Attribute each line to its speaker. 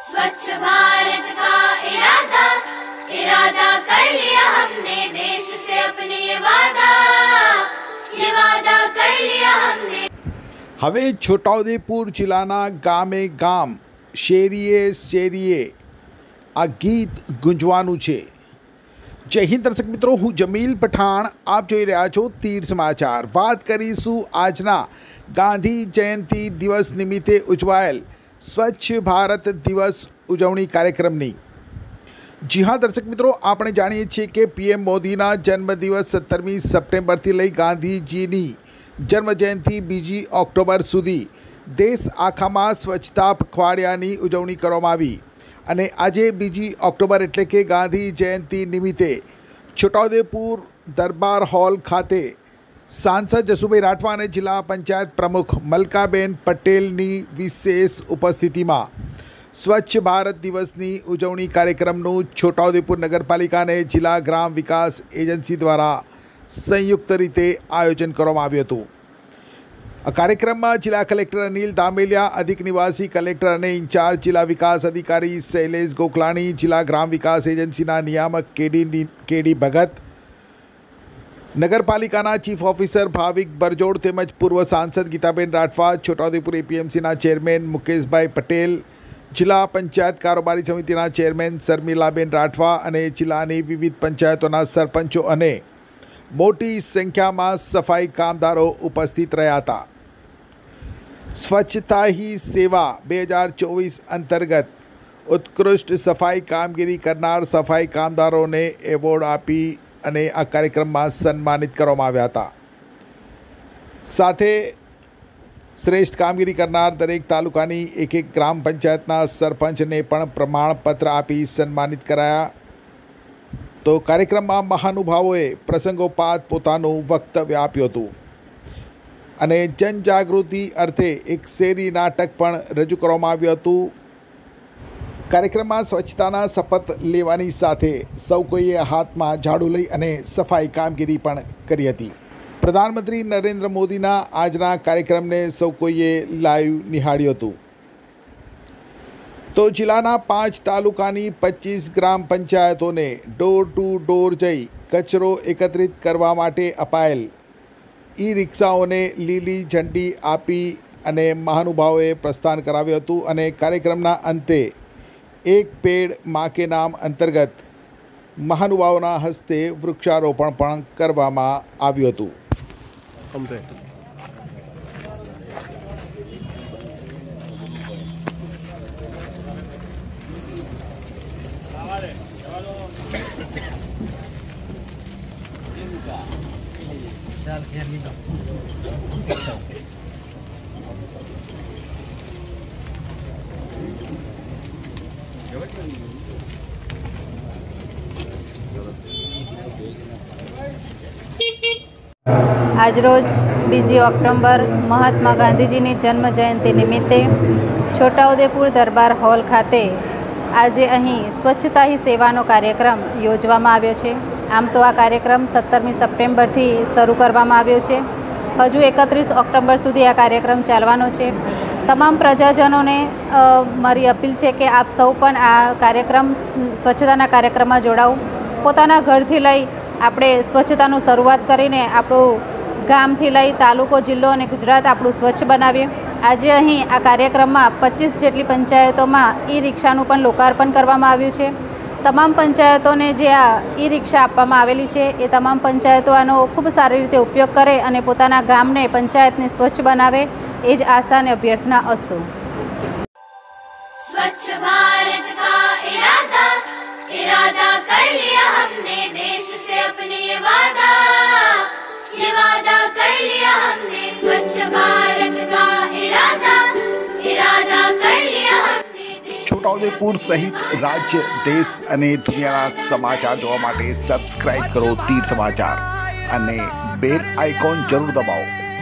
Speaker 1: स्वच्छ भारत का इरादा इरादा कर लिया हमने, देश से अपने ये वादा कर लिया हमने।
Speaker 2: હવે છોટાઉદેપુર જિલ્લાના ગામે ગામ શેરીએ શેરીએ આ ગીત ગુંજવાનું છે। જય હિન્દ દર્શક મિત્રો, હું જમીલ પઠાણ, આપ જોઈ રહ્યા છો તીર સમાચાર। વાત કરીશું આજના ગાંધી જયંતિ દિવસ નિમિત્તે ઉજવાયેલ સ્વચ્છ ભારત દિવસ ઉજવણી કાર્યક્રમની। જી હા દર્શક મિત્રો, આપણે જાણીએ છીએ કે પીએમ મોદીના જન્મદિવસ 17મી સપ્ટેમ્બરથી લઈ ગાંધીજીની જન્મજયંતિ 2 ઓક્ટોબર સુધી દેશ આખામાં સ્વચ્છતા પખવાડિયાની ઉજવણી કરવામાં આવી અને આજે 2 ઓક્ટોબર એટલે કે ગાંધી જયંતિ નિમિત્તે છોટાઉદેપુર દરબાર હોલ ખાતે સાંસદ જસુભાઈ રાઠવા અને જિલ્લા પંચાયત પ્રમુખ મલકાબેન પટેલની વિશેષ ઉપસ્થિતિમાં સ્વચ્છ ભારત દિવસની ઉજવણી કાર્યક્રમનું છોટાઉદેપુર નગરપાલિકા અને જિલ્લા ગ્રામ વિકાસ એજન્સી દ્વારા સંયુક્ત રીતે આયોજન કરવામાં આવ્યું હતું। આ કાર્યક્રમમાં જિલ્લા કલેક્ટર અનિલ દામેલિયા, અધિક નિવાસી કલેક્ટર અને ઇન્ચાર્જ જિલ્લા વિકાસ અધિકારી શૈલેષ ગોખલાણી, જિલ્લા ગ્રામ વિકાસ એજન્સીના નિયામક કેડી ભગત, નગરપાલિકાના ચીફ ઓફિસર ભાવિક બરજોડ તેમજ પૂર્વ સાંસદ ગીતાબેન રાઠવા, છોટાઉદેપુર એપીએમસીના ચેરમેન મુકેશભાઈ પટેલ, જિલ્લા પંચાયત કારોબારી સમિતિના ચેરમેન શર્મિલાબેન રાઠવા અને જિલ્લાની વિવિધ પંચાયતોના સરપંચો અને મોટી સંખ્યામાં સફાઈ કામદારો ઉપસ્થિત રહ્યા હતા। સ્વચ્છતા ही સેવા 2024 અંતર્ગત ઉત્કૃષ્ટ સફાઈ કામગીરી કરનાર સફાઈ કામદારોને એવોર્ડ આપી અને આ કાર્યક્રમમાં સન્માનિત કરવામાં આવ્યા હતા। સાથે શ્રેષ્ઠ કામગીરી કરનાર દરેક તાલુકાની એક ગ્રામ પંચાયતના સરપંચને પણ પ્રમાણપત્ર આપી સન્માનિત કરાયા। તો કાર્યક્રમમાં મહાનુભાવોએ પ્રસંગોપાત પોતાનું વક્તવ્ય આપ્યું હતું અને જનજાગૃતિ અર્થે એક શેરી નાટક પણ રજૂ કરવામાં આવ્યું હતું। કાર્યક્રમમાં સ્વચ્છતાના શપથ લેવાની સાથે સૌ કોઈએ હાથમાં ઝાડુ લઈ અને સફાઈ કામગીરી પણ કરી હતી। પ્રધાનમંત્રી નરેન્દ્ર મોદીના આજના કાર્યક્રમને સૌ કોઈએ લાઈવ નિહાળ્યું હતું। તો જિલ્લાના 5 તાલુકાની 25 ગ્રામ પંચાયતોને ડોર ટુ ડોર જઈ કચરો એકત્રિત કરવા માટે અપાયેલ ઈ રિક્ષાઓને લીલી ઝંડી આપી અને મહાનુભાવોએ પ્રસ્થાન કરાવ્યું હતું અને કાર્યક્રમના અંતે એક પેડ માં કે નામ અંતર્ગત મહાનુભાવોના હસ્તે વૃક્ષારોપણ પણ કરવામાં આવ્યું હતું।
Speaker 3: આજરોજ 2 ઓક્ટોબર મહાત્મા ગાંધીજીની જન્મ જયંતિ નિમિત્તે છોટાઉદેપુર દરબાર હોલ ખાતે આજે અહીં સ્વચ્છતા ही સેવાનો કાર્યક્રમ યોજવામાં આવ્યો છે। આમ તો આ કાર્યક્રમ 17મી સપ્ટેમ્બરથી શરૂ કરવામાં આવ્યો છે। હજુ 31 ઓક્ટોબર સુધી આ કાર્યક્રમ ચાલવાનો છે। તમામ પ્રજાજનોને મારી અપીલ છે કે આપ સૌ પણ આ કાર્યક્રમ સ્વચ્છતાના કાર્યક્રમમાં જોડાઓ। પોતાના ઘરથી લઈ આપણે સ્વચ્છતાનું શરૂઆત કરીને આપણું ગામથી લઈ તાલુકો, જિલ્લો અને ગુજરાત આપણું સ્વચ્છ બનાવીએ। આજે અહીં આ કાર્યક્રમમાં 25 જેટલી પંચાયતોમાં ઈ રિક્ષાનું પણ લોકાર્પણ કરવામાં આવ્યું છે। તમામ પંચાયતોને જે આ ઈ રિક્ષા આપવામાં આવેલી છે એ તમામ પંચાયતો આનો ખૂબ સારી રીતે ઉપયોગ કરે અને પોતાના ગામને, પંચાયતને સ્વચ્છ બનાવે એ જ આશા અને અભ્યર્થના અસ્તુ।
Speaker 1: स्वच्छ भारत का इरादा इरादा कर लिया हमने, देश से अपने ये वादा कर लिया हमने। स्वच्छ भारत का इरादा कर लिया हमने।
Speaker 2: છોટાઉદેપુર સહિત રાજ્ય, દેશ અને દુનિયાના સમાચાર જોવા માટે સબસ્ક્રાઇબ કરો તીર સમાચાર અને બેલ આઇકોન જરૂર દબાવો।